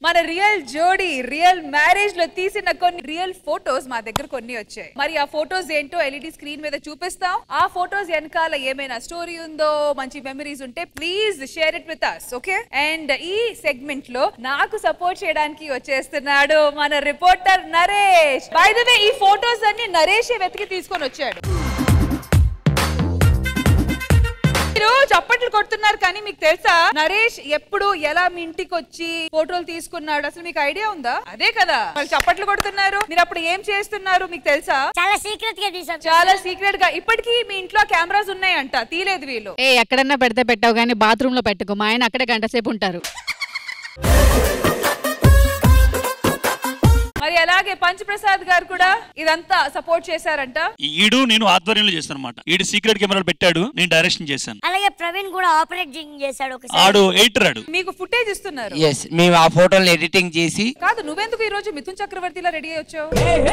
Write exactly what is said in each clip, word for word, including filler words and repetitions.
మన రియల్ జోడీ real marriage లో తీసిన కొన్ని రియల్ ఫోటోస్ మా దగ్గర కొన్ని వచ్చాయి. మరి ఆ ఫోటోస్ ఏంటో ఎల్ఈడి స్క్రీన్ మీద చూపిస్తాం. ఆ ఫోటోస్ వెనకాల ఏమైనా స్టోరీ ఉందో, మంచి మెమరీస్ ఉంటే please share it with us. Okay, and ఈ సెగ్మెంట్ లో నాకు సపోర్ట్ చేయడానికి వచ్చేస్తున్నాడు మన reporter Naresh. By the way ఈ ఫోటోస్ అన్ని నరేష్ వెతికి తీసుకొని వచ్చాడు. మీరు చప్పట్లు కొడుతున్నారు కానీ మీకు తెలుసా నరేష్ ఎప్పుడు ఎలా మీ ఇంటికి వచ్చి ఫోటోలు తీసుకున్నాడు? అసలు మీకు ఐడియా ఉందా? అదే కదా వాళ్ళు చప్పట్లు కొడుతున్నారు. మీరు అప్పుడు ఏం చేస్తున్నారు మీకు తెలుసా? చాలా సీక్రెట్ గా తీసారు. చాలా సీక్రెట్ గా. ఇప్పటికీ మీ ఇంట్లో కెమెరాస్ ఉన్నాయంట, తీలేదు వీళ్ళు. ఏ ఎక్కడన్నా పెడితే పెట్టావు కానీ బాత్రూమ్ లో పెట్టుకో. మా ఆయన అక్కడే గంట సేపు ఉంటారు. మరి అలాగే పంచప్రసాద్ గారు కూడా ఇదంతా సపోర్ట్ చేశారంట. ఈడు నేను ఆధ్వర్యంలో చేశాను అన్నమాట. ఈడు సీక్రెట్ కెమెరాలు పెట్టాడు, నేను డైరెక్షన్ చేశాను. అలాగే ప్రవీణ్ కూడా ఆపరేటింగ్ చేశాడు ఒకసారి. ఆడు ఎడిటర్. ఆడు మీకు ఫుటేజ్ ఇస్తున్నారు. yes మేము ఆ ఫోటోని ఎడిటింగ్ చేసి. కాదు, నువ్వెందుకు ఈ రోజు మిథున్ చక్రవర్తిలా రెడీ అయ్యి వచ్చావు?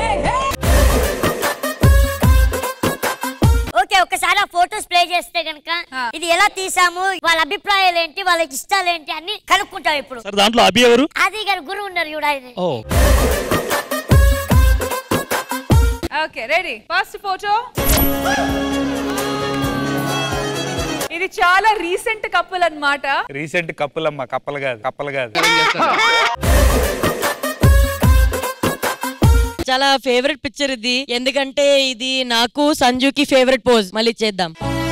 ఓకే, ఒకసారి ఆ ఫోటోస్ ప్లే చేస్తే గనక ఇది ఎలా తీసాము, వాళ్ళ అభిప్రాయాలు ఏంటి, వాళ్ళకి ఇష్టాలు ఏంటి అన్ని కనుక్కుంటాం ఇప్పుడు. సరే, దాంట్లో అభి ఎవరు? ఆది గారు గురువు ఉన్నారు చూడ. ఓ ఓకే, రెడీ. First photo. ఇది చాలా రీసెంట్ కపుల్ అన్నమాట. రీసెంట్ కపుల్ అమ్మా, కప్పలు కాదు, కప్పలు కాదు. చాలా ఫేవరెట్ పిక్చర్ ఇది, ఎందుకంటే ఇది నాకు సంజుకి ఫేవరెట్ పోజ్. మళ్ళీ చేద్దాం.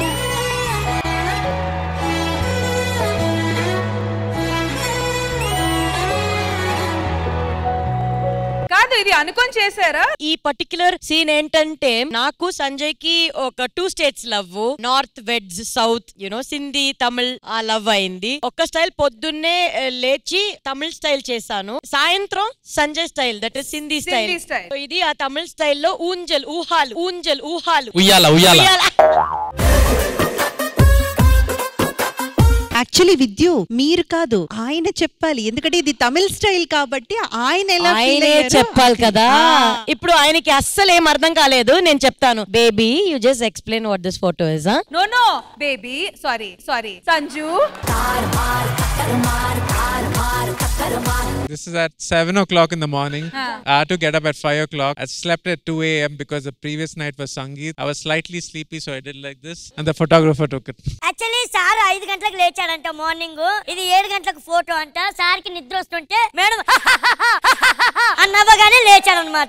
కాదు, ఇది అనుకొని చేశారా? ఈ పర్టిక్యులర్ సీన్ ఏంటంటే నాకు సంజయ్ కి ఒక two states love, north weds south, you know Sindhi Tamil ఆ లవ్ అయింది. ఒక స్టైల్ పొద్దున్నే లేచి తమిళ్ స్టైల్ చేశాను, సాయంత్రం Sanjay style that is Sindhi style. ఇది ఆ తమిళ్ స్టైల్లో ఊంజల్ ఊహాలు ఊంజల్ ఊహాలు ఉయ్యాల ఉయ్యాల. యాక్చువల్లీ విద్యు మీరు కాదు ఆయన చెప్పాలి, ఎందుకంటే ఇది తమిళ స్టైల్ కాబట్టి ఆయన ఎలా ఆయనే చెప్పాలి కదా. ఇప్పుడు ఆయనకి అస్సలు ఏం అర్థం కాలేదు, నేను చెప్తాను. Baby you just explain what this photo is. No no baby, sorry sorry Sanju. This is at seven o'clock in the morning. Huh. I had to get up at five o'clock. I slept at two a m because the previous night was Sangeet. I was slightly sleepy, so I did like this. And the photographer took it. Actually, sir ఐదు గంటలకు లేచాడంట morning. ఇది ఏడు గంటలకు photo అంట. Sir కి నిద్ర వస్తుంటే madam అన్నవగానే లేచాడన్నమాట.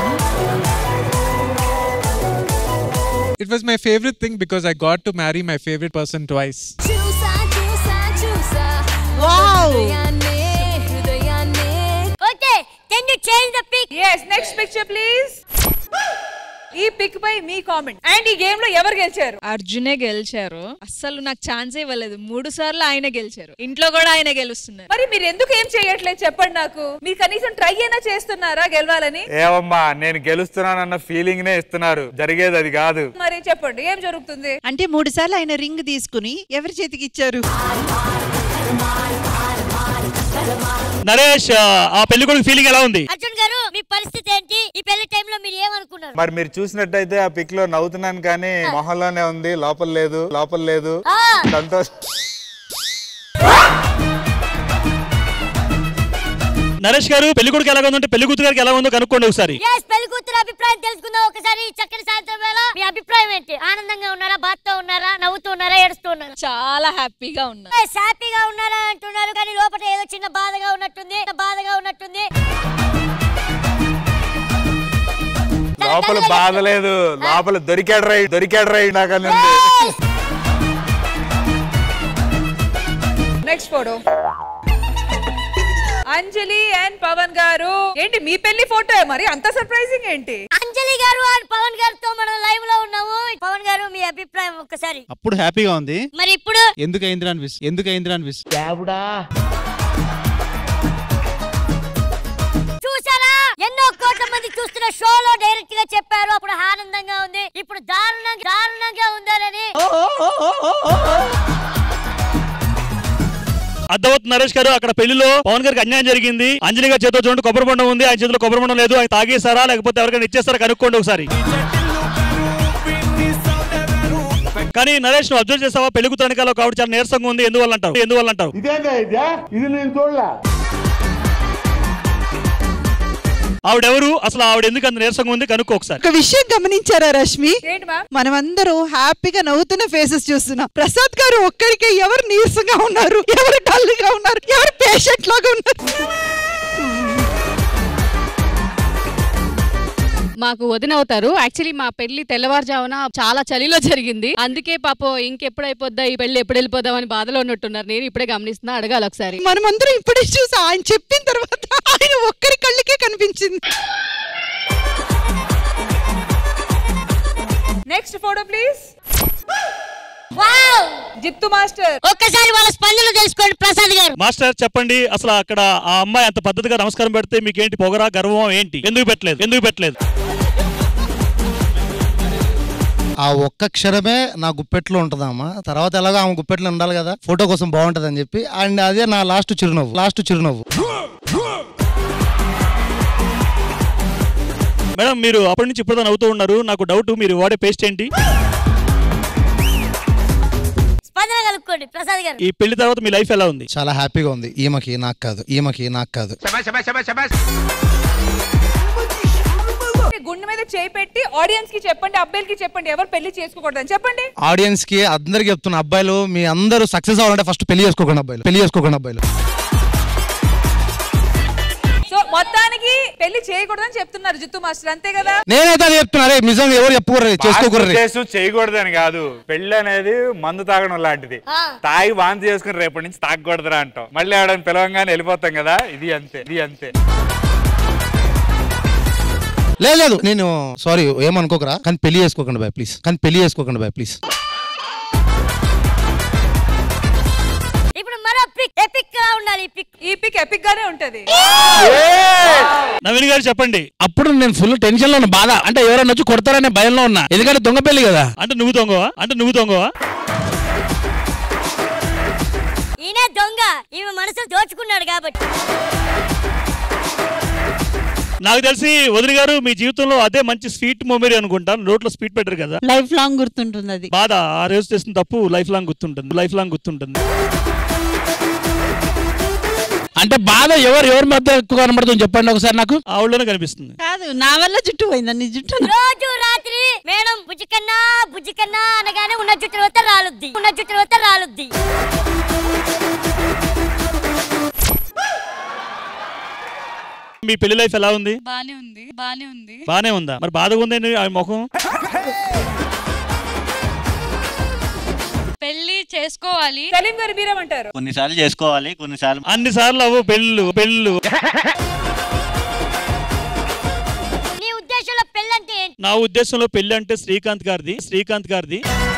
It was my favorite thing because I got to marry my favorite person twice. Wow! Okay, can you change the pic? Yes, next picture please. ఈ పిక్ పై మీ కామెంట్. అండ్ ఈ గేమ్ లో ఎవరు గెలిచారు? అర్జునే గెలిచారు. అస్సలు నాకు ఛాన్స్ ఇవ్వలేదు. మూడు సార్లు ఆయన గెలిచారు. ఇంట్లో కూడా ఆయన గెలుస్తున్నారు. మరి మీరు ఎందుకు ఏం చేయట్లేదు చెప్పండి నాకు. మీరు కనీసం ట్రై అయినా చేస్తున్నారా గెలవాలని? ఏవమ్మా, నేను గెలుస్తున్నానన్న ఫీలింగ్ నే ఇస్తున్నారు, జరిగేది అది కాదు. మరి చెప్పండి ఏం జరుగుతుంది? అంటే మూడు సార్లు ఆయన రింగ్ తీసుకుని ఎవరి చేతికి ఇచ్చారు? నరేష్, ఆ పెళ్లి కొడుకు ఫీలింగ్ ఎలా ఉంది? అర్జున్ గారు మీ పరిస్థితి ఏంటి? ఈ పెళ్లి టైంలో మీరు ఏమనుకున్నారు? మరి మీరు చూసినట్టయితే ఆ పిక్ లో నవ్వుతున్నాను కానీ మొహంలోనే ఉంది, లోపల లేదు, లోపల లేదు. సంతోష్ నరేష్ గారు, పెళ్లి కొడుకు ఎలా ఉందంటే పెళ్లి కూతురు గారికి ఎలా ఉందో కనుక్కోండి ఒకసారి. yes పెళ్లి కూతురు అభిప్రాయం తెలుసుకుందాం ఒకసారి. చక్కని సాయంత్రం వేళ మీ అభిప్రాయం ఏంటి? ఆనందంగా ఉన్నారా, బాధతో ఉన్నారా, నవ్వుతూ ఉన్నారా, ఏడుస్తూ ఉన్నారా? చాలా హ్యాపీగా ఉన్నారు. హ్యాపీగా ఉన్నారా అంటున్నారు కానీ లోపల ఏదో చిన్న బాధగా ఉన్నట్టుంది, బాధగా ఉన్నట్టుంది. లోపల బాధ లేదు, లోపల దొరికాడు రై దొరికాడు రై నాకని. Next photo. Anjali and Pavan గారు. ఏంటి మీ పెళ్లి ఫోటో మరి అంత సర్ప్రైజింగ్ ఏంటి? అంజలి గారు అండ్ పవన్ గారితో మనం లైవ్ లో ఉన్నాము. పవన్ గారు మీ అభిప్రాయం ఒక్కసారి. అప్పుడు హ్యాపీగా ఉంది, మరి ఇప్పుడు ఎందుకు అయింది అనిపిస్ ఎందుకు అయింది అనిపిస్ చూసారా, ఎన్నో కోట్ల మంది చూస్తున్న షోలో డైరెక్ట్ గా చెప్పారు అప్పుడు ఆనందంగా ఉంది, ఇప్పుడు దారుణంగా దారుణంగా ఉందని. అర్థవత్ నరేష్ గారు, అక్కడ పెళ్లిలో పవన్ గారికి అన్యాయం జరిగింది. అంజలి గారి చేతిలో చూడండి కొబ్బరి బొండం ఉంది, ఆయన చేతిలో కొబ్బరి బొండం లేదు. ఆయన తాగేస్తారా లేకపోతే ఎవరికైనా ఇచ్చేస్తారా కనుక్కోండి ఒకసారి. కానీ నరేష్, నువ్వు అబ్జర్వ్ చేస్తావా? పెళ్లి కూతురు వెనకాల కాబట్టి చాలా నీరసంగా ఉంది. ఎందువల్ల అంటారు? ఎందువల్ల అంటారు? ఇది నేను చూడలే. ఆవిడెవరు, అసలు ఆవిడ ఎందుకు అంత నీరసంగా ఉంది కనుక్కో ఒకసారి. ఒక విషయం గమనించారా రష్మి? ఏంటి మ్యామ్? మనమందరూ హ్యాపీగా నవ్వుతున్న ఫేసెస్ చూస్తున్నాం. ప్రసాద్ గారు ఒక్కడికే ఎవరు నీరసంగా ఉన్నారు, ఎవరు డల్ గా ఉన్నారు, ఎవరు పేషెంట్ లాగా ఉన్నారు. మాకు వదిన అవుతారు. యాక్చువల్లీ మా పెళ్లి తెల్లవారుజామున చాలా చలిలో జరిగింది. అందుకే పాపం ఇంకెప్పుడైపోద్దా ఈ పెళ్లి, ఎప్పుడు వెళ్ళిపోదాం అని బాధలో ఉన్నట్టున్నారు. నేను ఇప్పుడే గమనిస్తున్నా, అడగాలి ఒకసారి. మనమందరం ఇప్పుడే చూసా, ఆయన చెప్పిన తర్వాత ఆయన ఒక్కరి కళ్ళకే కనిపించింది. Next photo please. Wow Jittu master, ఒక్కసారి వాళ్ళ స్పందన తెలుసుకోండి ప్రసాద్ గారు. మాస్టర్ చెప్పండి, అసలు అక్కడ ఆ అమ్మాయి అంత పద్ధతిగా నమస్కారం పెడితే మీకేంటి పొగరా, గర్వం ఏంటి? ఎందుకు పెట్టలేదు? ఎందుకు పెట్టలేదు? ఆ ఒక్క క్షణమే నా గుప్పెట్లో ఉంటదమ్మా. తర్వాత ఎలాగో ఆమె గుప్పెట్లో ఉండాలి కదా, ఫోటో కోసం బాగుంటది అని చెప్పి. అండ్ అదే నా లాస్ట్ చిరునవ్వు, లాస్ట్ చిరునవ్వు. మేడం మీరు అప్పటి నుంచి ఇప్పుడు నవ్వుతూ ఉన్నారు. నాకు డౌట్, మీరు వాడే పేస్ట్ ఏంటి? స్పందన కలుపుకోండి ప్రసాద్ గారు. ఈ పెళ్లి తర్వాత మీ లైఫ్ ఎలా ఉంది? చాలా హ్యాపీగా ఉంది. ఈమెకి నాకు కాదు, ఈమెకి నాకు కాదు. గుండె మీద చేయి పెట్టి ఆడియన్స్ కి చెప్పండి, అబ్బాయిలకి చెప్పండి, ఎవరు పెళ్లి చేసుకోకూడదని చెప్పండి. ఆడియన్స్ కి అందరికి చెప్తున్న, అబ్బాయిలు మీ అందరూ సక్సెస్ అవ్వాలంటే ఫస్ట్ పెళ్లి చేసుకోకండి అబ్బాయిలు, పెళ్లి చేసుకోకండి అబ్బాయిలు. సో మొత్తానికి పెళ్లి చేయకూడదని చెప్తున్నారు జిత్తు మాస్టర్, అంతే కదా? నేనైతే అది చెప్తున్నా, నిజంగా ఎవరు చెప్పుకోరు, చేసుకోకూడదు. చేయకూడదని కాదు, పెళ్లి అనేది మందు తాగడం లాంటిది. తాగి వాంతి చేసుకుని రేపటి నుంచి తాగకూడదురా అంటాం, మళ్ళీ ఆడని పిలవంగానే వెళ్ళిపోతాం కదా. ఇది అంతే, ఇది అంతే. లేదు నేను సారీ ఏమనుకోకరా, కానీ పెళ్లి చేసుకోకండి బాయ్ ప్లీజ్, కానీ పెళ్లి చేసుకోకండి బాయ్ ప్లీజ్. ఇప్పుడు మరో పిక్ ఎపిక్ గా ఉండాలి. పిక్ ఈ పిక్ ఎపిక్ గానే ఉంటది. నవీన్ గారు చెప్పండి. అప్పుడు నేను ఫుల్ టెన్షన్ లో ఉన్నా, బాధ అంటే ఎవరైనా వచ్చి కొడతారనే భయంలో ఉన్నా, ఎందుకంటే దొంగ పెళ్లి కదా. అంటే నువ్వు దొంగవా? అంటే నువ్వు దొంగవా? ఈయన దొంగ, ఈమె మనసు దోచుకున్నాడు కాబట్టి. నాకు తెలిసి వదిలి గారు మీ జీవితంలో అదే మంచి స్వీట్ మెమరీ అనుకుంటాను. నోట్లో స్వీట్ పెట్టారు కదా, లైఫ్ లాంగ్ గుర్తుంటుంది అది. బాధ ఆ రోజు చేసిన తప్పు లైఫ్ లాంగ్ గుర్తుంటుంది, లైఫ్ లాంగ్ గుర్తుంటుంది. అంటే బాధ ఎవరు ఎవరి మధ్య ఎక్కువ కనబడుతుంది చెప్పండి ఒకసారి నాకు. ఆవిడలోనే కనిపిస్తుంది. కాదు, నా వల్ల జుట్టు పోయిందా నీ జుట్టు? రోజు రాత్రి మేడం బుజ్జికన్నా బుజ్జికన్నా అనగానే ఉన్న జుట్టు వస్తే రాలుద్ది, ఉన్న జుట్టు వస్తే రాలుద్ది. మీ పెళ్లి లైఫ్ ఎలా ఉంది? బానే ఉంది, బానే ఉంది. బానే ఉందా? మరి బాధగా ఉందండి ఆ ముఖం. పెళ్లి చేసుకోవాలి. సలీం గారు మీరేమంటారు? కొన్నిసార్లు చేసుకోవాలి, కొన్నిసార్లు అన్ని సార్లు అవ్వు పెళ్ళు పెళ్ళు. నీ ఉద్దేశంలో పెళ్లి అంటే ఏంటి? నా ఉద్దేశంలో పెళ్లి అంటే శ్రీకాంత్ గారిది, శ్రీకాంత్ గారిది.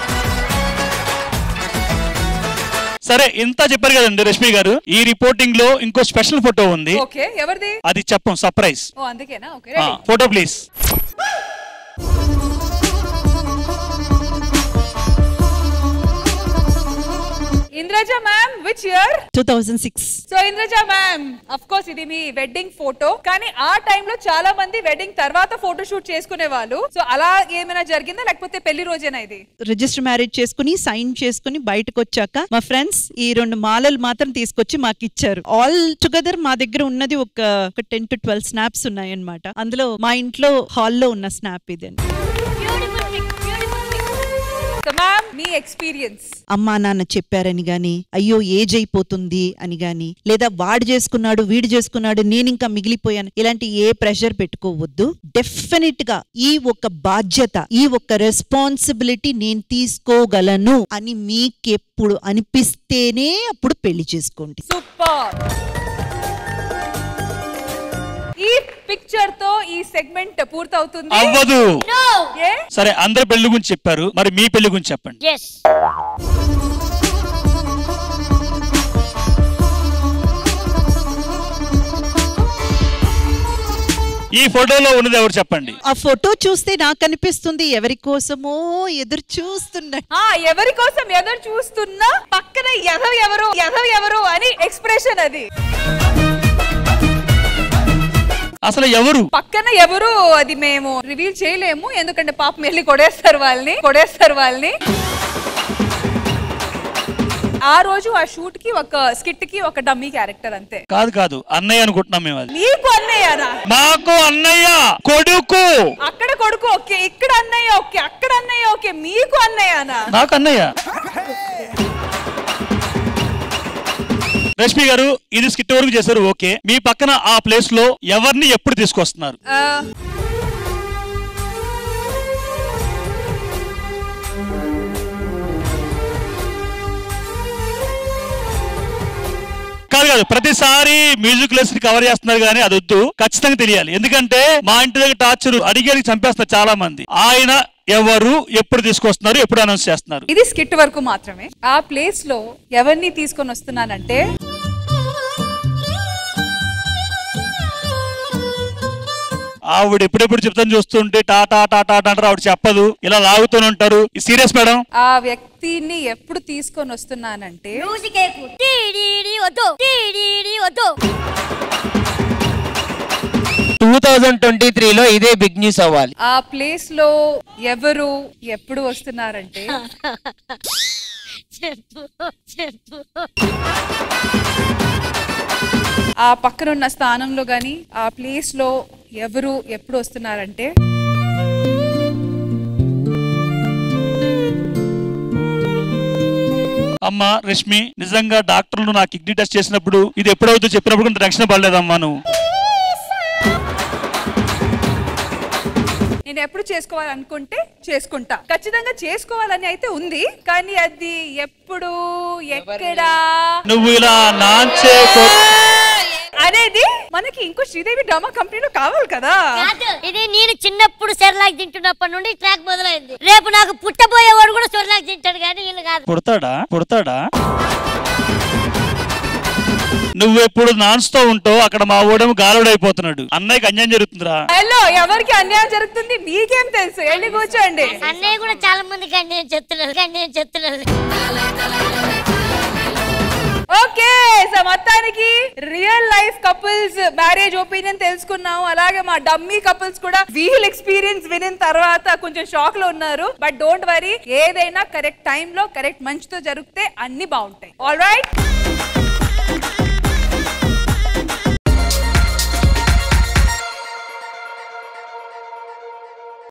సరే ఇంత చెప్పారు కదండి రష్మి గారు. ఈ రిపోర్టింగ్ లో ఇంకో స్పెషల్ ఫోటో ఉంది. ఓకే, ఎవరిది? అది చెప్పం, సర్ప్రైజ్. ఓ అందుకేనా? Okay ready. Photo please. Indraja ma'am, which year? Two thousand six. So Indraja ma'am, of course ఇది మీ వెడ్డింగ్ ఫోటో, కానీ ఆ టైం లో చాలా మంది వెడ్డింగ్ తర్వాత ఫోటో షూట్ చేసుకునే వాళ్ళు. సో అలా ఏమైనా జరిగిందా, లేకపోతే పెళ్లి రోజేనా ఇది? రిజిస్టర్ మ్యారేజ్ చేసుకుని సైన్ చేసుకుని బయటకు వచ్చాక మా ఫ్రెండ్స్ ఈ రెండు మాలలు మాత్రం తీసుకొచ్చి మాకు ఇచ్చారు. ఆల్ టుగెదర్ మా దగ్గర ఉన్నది ఒక టెన్ టు ట్వెల్వ్ స్నాప్స్ ఉన్నాయి అన్నమాట. అందులో మా ఇంట్లో హాల్లో ఉన్న స్నాప్ ఇది. మ్యామ్ మీ ఎక్స్పీరియన్స్. అమ్మా నాన్న చెప్పారని గాని, అయ్యో ఏజ్ అయిపోతుంది అని గాని, లేదా వాడు చేసుకున్నాడు వీడు చేసుకున్నాడు నేను ఇంకా మిగిలిపోయాను, ఇలాంటి ఏ ప్రెషర్ పెట్టుకోవద్దు. డెఫినెట్ గా ఈ ఒక బాధ్యత, ఈ ఒక రెస్పాన్సిబిలిటీ నేను తీసుకోగలను అని మీకెప్పుడు అనిపిస్తేనే అప్పుడు పెళ్లి చేసుకోండి. సూపర్. ఈ పిక్చర్ తో ఈ సెగ్మెంట్ పూర్తవుతుంది. అవ్వదు. ఏ? సరే అందరి పెళ్లి గురించి చెప్పారు, మరి మీ పెళ్లి గురించి చెప్పండి. ఈ ఫోటోలో ఉన్నది ఎవరు చెప్పండి? ఆ ఫోటో చూస్తే నాకు అనిపిస్తుంది ఎవరి కోసమో ఎదురు చూస్తున్నా. ఆ ఎవరి కోసం ఎదురు చూస్తున్నా పక్కన ఎదవ ఎవరు ఎదవ ఎవరు అని ఎక్స్ప్రెషన్ అది. అసలు ఎవరు పక్కన ఎవరు అది మేము రివీల్ చేయలేము, ఎందుకంటే పాపం వెళ్ళి కొడేస్తారు వాళ్ళని కొడేస్తారు వాళ్ళని ఆ రోజు ఆ షూట్ కి ఒక స్కిట్ కి ఒక డమ్మీ క్యారెక్టర్ అంతే. కాదు కాదు అన్నయ్య అనుకుంటున్నాం మేము. అది నీకు అన్నయ్యనా? మాకు అన్నయ్య కొడుకు. అక్కడ కొడుకు ఓకే, ఇక్కడ అన్నయ్య ఓకే, అక్కడ అన్నయ్య ఓకే, మీకు అన్నయ్యనా? నాకు అన్నయ్య. రష్మి గారు ఇది స్కిట్ వరకు చేశారు ఓకే. మీ పక్కన ఆ ప్లేస్ లో ఎవరిని ఎప్పుడు తీసుకొస్తున్నారు? కాదు కాదు ప్రతిసారి మ్యూజిక్ లెసన్ కవర్ చేస్తున్నారు కానీ అది వద్దు, ఖచ్చితంగా తెలియాలి. ఎందుకంటే మా ఇంటి దగ్గర టార్చర్ అడిగేది చంపేస్తారు చాలా మంది. ఆయన ఎవరు, ఎప్పుడు తీసుకొస్తున్నారు, ఎప్పుడు అనౌన్స్ చేస్తున్నారు? ఇది స్కిట్ వరకు మాత్రమే. ఆ ప్లేస్ లో ఎవరిని తీసుకొని వస్తున్నానంటే ఆవిడ ఎప్పుడెప్పుడు చెప్తాను చూస్తుంటే టాటా టాటా అంటారు, ఆవిడ చెప్పదు, ఇలా లాగుతూనే ఉంటారు. Serious madam? ఆ వ్యక్తిని ఎప్పుడు తీసుకొని వస్తున్నానంటే టూ థౌజండ్ ట్వంటీ త్రీ లో ఇదే బిగ్ న్యూస్ అవ్వాలి. ఆ ప్లేస్ లో ఎవరు ఎప్పుడు వస్తున్నారంటే ఆ పక్కనున్న స్థానంలో గాని ఆ ప్లేస్ లో ఎవరు ఎప్పుడు వస్తున్నారంటే అమ్మ రష్మి, నిజంగా డాక్టర్లు నా కిడ్నీ టెస్ట్ చేసినప్పుడు ఇది ఎప్పుడవుతుందో చెప్పినప్పుడు కొంత టెన్షన్ పడలేదమ్మా నువ్వు? నేను ఎప్పుడు చేసుకోవాలనుకుంటే చేసుకుంటా, ఖచ్చితంగా చేసుకోవాలని అయితే ఉంది, కానీ అది ఎప్పుడు ఎక్కడా నువ్వు ఇలా నాంచే అనేది మనకి ఇంకో శ్రీదేవి డ్రామా కంపెనీలో కావాలి కదా. ఇది నేను చిన్నప్పుడు సెర్లాక్ తింటున్నప్పటి నుండి ట్రాక్ మొదలైంది. రేపు నాకు పుట్టబోయేవాడు కూడా సెర్లాక్ తింటాడు కానీ వీళ్ళు కాదు. పుడతాడా పుడతాడా నువ్వెప్పుడు నాన్స్ తో ఉంటావు, అక్కడ మా ఓడేమో గాలుడైపోతున్నాడు. అన్నయ్యకి అన్యాయం జరుగుతుందిరా. హలో, ఎవరికి అన్యాయం జరుగుతుంది మీకేం తెలుసు? వెళ్ళి కూర్చోండి. అన్నయ్య కూడా చాలా మందికి అన్యాయం చెప్తున్నారు అన్యాయం చెప్తున్నారు ఓకే, సో మొత్తానికి real life couples marriage opinion తెలుసుకున్నాం. అలాగే మా డమ్మీ కపుల్స్ కూడా వీల్ ఎక్స్పీరియన్స్ వినిన తర్వాత కొంచెం షాక్ లో ఉన్నారు. బట్ డోంట్ వరీ, ఏదైనా కరెక్ట్ టైం లో కరెక్ట్ మంచితో జరిగితే అన్ని బాగుంటాయి. All right.